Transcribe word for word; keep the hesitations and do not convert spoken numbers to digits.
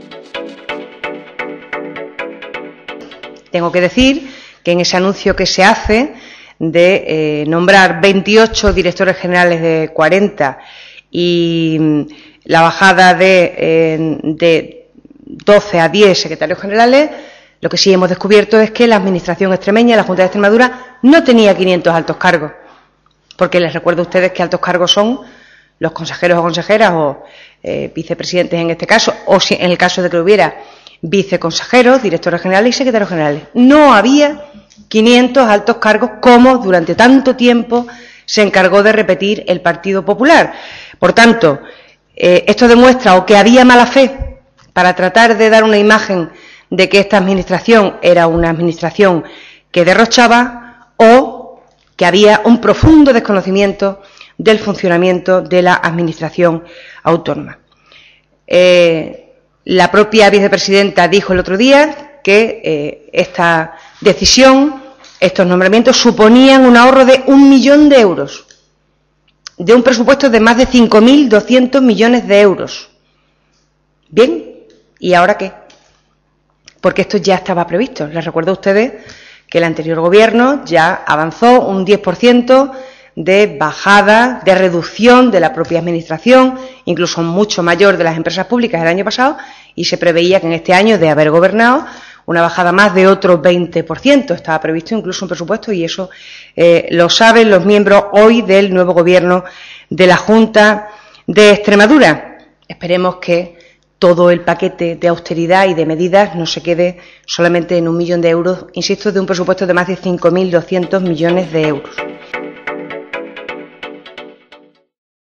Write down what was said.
Tengo que decir que en ese anuncio que se hace de eh, nombrar veintiocho directores generales de cuarenta y la bajada de, eh, de doce a diez secretarios generales, lo que sí hemos descubierto es que la Administración extremeña, la Junta de Extremadura, no tenía quinientos altos cargos, porque les recuerdo a ustedes que altos cargos son los consejeros o consejeras o eh, vicepresidentes en este caso, o si en el caso de que hubiera viceconsejeros, directores generales y secretarios generales. No había quinientos altos cargos como durante tanto tiempo se encargó de repetir el Partido Popular. Por tanto, eh, esto demuestra o que había mala fe para tratar de dar una imagen de que esta administración era una administración que derrochaba, o que había un profundo desconocimiento del funcionamiento de la administración autónoma. Eh, la propia vicepresidenta dijo el otro día que eh, esta decisión, estos nombramientos, suponían un ahorro de un millón de euros, de un presupuesto de más de cinco mil doscientos millones de euros. Bien, ¿y ahora qué? Porque esto ya estaba previsto. Les recuerdo a ustedes que el anterior Gobierno ya avanzó un diez por ciento de bajada, de reducción de la propia Administración, incluso mucho mayor de las empresas públicas el año pasado, y se preveía que en este año, de haber gobernado, una bajada más de otro veinte por ciento. Estaba previsto incluso un presupuesto, y eso eh, lo saben los miembros hoy del nuevo Gobierno de la Junta de Extremadura. Esperemos que todo el paquete de austeridad y de medidas no se quede solamente en un millón de euros, insisto, de un presupuesto de más de cinco mil doscientos millones de euros.